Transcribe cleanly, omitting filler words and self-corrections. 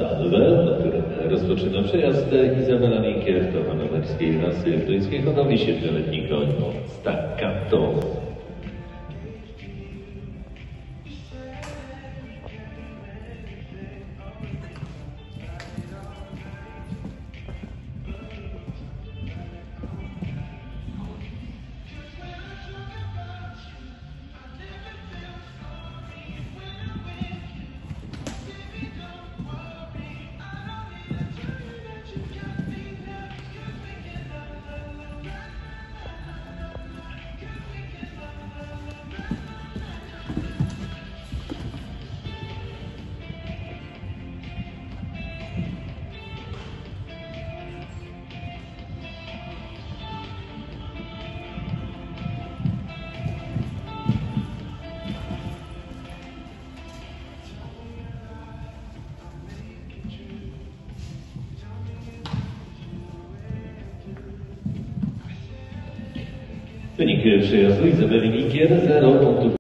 Rozpoczyna przejazd Izabela Minkier, to hanowerskiej rasy brytyjskiej hodowli 7-letni koń Staccato. Wynik przejazdu Izabeli Minkier 0 punktów.